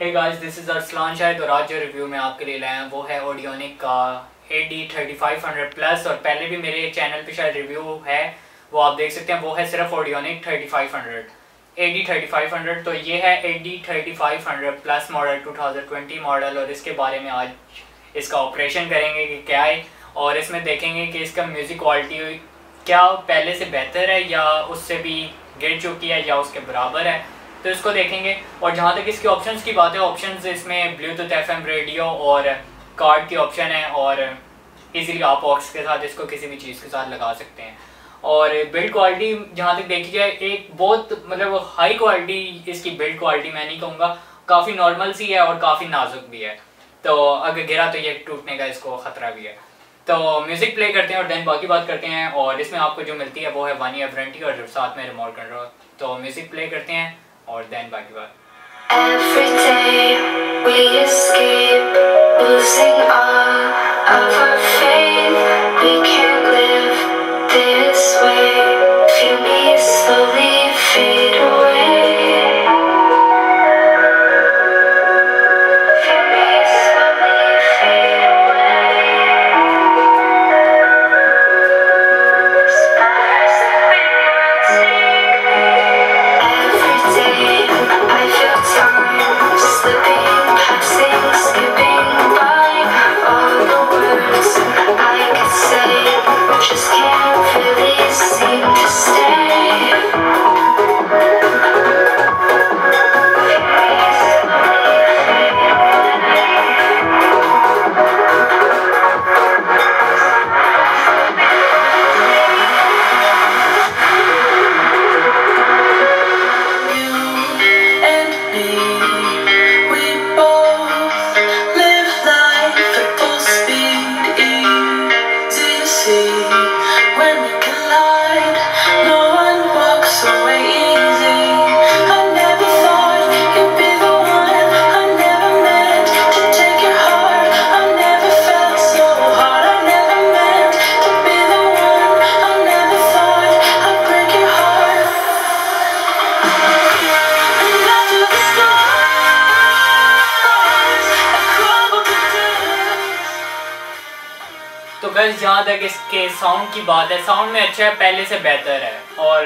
Hey guys, this is Arsalan शायद और आज जो रिव्यू में आपके लिए लाया हैं वो है ऑडियोनिक का AD-3500 प्लस। और पहले भी मेरे चैनल पे शायद रिव्यू है, वो आप देख सकते हैं। वो है सिर्फ ऑडियोनिक 3500 AD-3500। तो ये है AD-3500 प्लस मॉडल 2020 मॉडल, और इसके बारे में आज इसका ऑपरेशन करेंगे कि क्या है, और इसमें देखेंगे कि इसका म्यूज़िक क्वालिटी क्या पहले से बेहतर है या उससे भी गिर चुकी है या उसके बराबर है, तो इसको देखेंगे। और जहाँ तक इसके ऑप्शंस की बात है, ऑप्शंस इसमें ब्लूटूथ FM रेडियो और कार्ड की ऑप्शन है, और इजीली आप ऑक्स के साथ इसको किसी भी चीज़ के साथ लगा सकते हैं। और बिल्ड क्वालिटी जहाँ तक देखी जाए, एक बहुत मतलब हाई क्वालिटी इसकी बिल्ड क्वालिटी मैं नहीं कहूँगा, काफ़ी नॉर्मल सी है और काफ़ी नाजुक भी है। तो अगर गिरा तो ये टूटने का इसको ख़तरा भी है। तो म्यूज़िक प्ले करते हैं और देन बाकी बात करते हैं। और इसमें आपको जो मिलती है वो है 1 ईयर वारंटी और साथ में रिमोट कंट्रोल। तो म्यूज़िक प्ले करते हैं और देन बाकी बात। Every day we escape, losing all of our faith. We can't live this way. Feel me slowly fade away. Feel me slowly fade away. Spiders that we once take me. Every day I feel time slipping, passing, skipping by. All the words I could say just can't really seem to stay. तो guys, जहाँ तक इसके sound की बात है, sound में अच्छा है, पहले से बेहतर है। और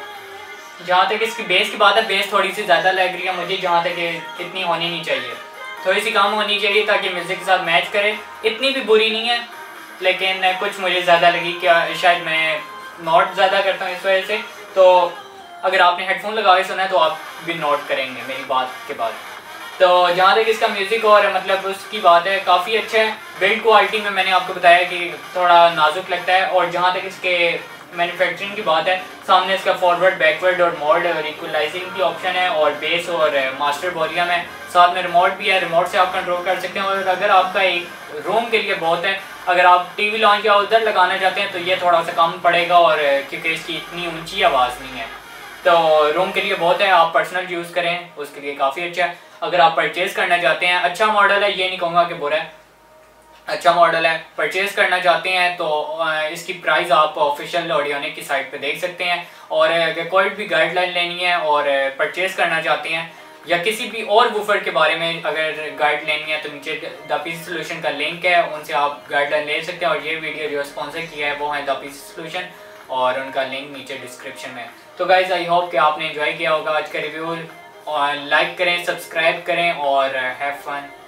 जहाँ तक इसकी बेस की बात है, बेस थोड़ी सी ज़्यादा लग रही है मुझे, जहाँ तक इतनी होनी नहीं चाहिए, थोड़ी सी कम होनी चाहिए ताकि म्यूज़िक के साथ मैच करे। इतनी भी बुरी नहीं है, लेकिन कुछ मुझे ज़्यादा लगी, क्या शायद मैं नोट ज़्यादा करता हूँ इस वजह से। तो अगर आपने हेडफोन लगा के सुना है तो आप भी नोट करेंगे मेरी बात के बाद। तो जहाँ तक इसका म्यूज़िक और मतलब उसकी बात है, काफ़ी अच्छा है। बिल्ड क्वालिटी में मैंने आपको बताया कि थोड़ा नाजुक लगता है। और जहाँ तक इसके मैन्युफैक्चरिंग की बात है, सामने इसका फॉरवर्ड, बैकवर्ड और मोड और इक्वलाइजिंग की ऑप्शन है, और बेस और मास्टर वॉल्यूम है, साथ में रिमोट भी है। रिमोट से आप कंट्रोल कर सकते हैं। और अगर आपका एक रूम के लिए बहुत है, अगर आप टीवी लॉन्च या उधर लगाना चाहते हैं तो ये थोड़ा सा कम पड़ेगा, और क्योंकि इसकी इतनी ऊँची आवाज़ नहीं है, तो रूम के लिए बहुत है। आप पर्सनल यूज़ करें उसके लिए काफ़ी अच्छा है। अगर आप परचेज़ करना चाहते हैं, अच्छा मॉडल है, ये नहीं कहूँगा कि बुरा है, अच्छा मॉडल है, परचेज़ करना चाहते हैं तो इसकी प्राइस आप ऑफिशियल ऑडियोनिक की साइट पे देख सकते हैं। और अगर कोई भी गाइडलाइन लेनी है और परचेज़ करना चाहते हैं, या किसी भी और वूफर के बारे में अगर गाइड लेनी है, तो नीचे द पीसी सोल्यूशन का लिंक है, उनसे आप गाइडलाइन ले सकते हैं। और ये वीडियो जो स्पॉन्सर किया है वो है द पीसी सोल्यूशन, और उनका लिंक नीचे डिस्क्रिप्शन में। तो गाइज, आई होप कि आपने एंजॉय किया होगा आज का रिव्यू। और लाइक करें, सब्सक्राइब करें और हैव फन।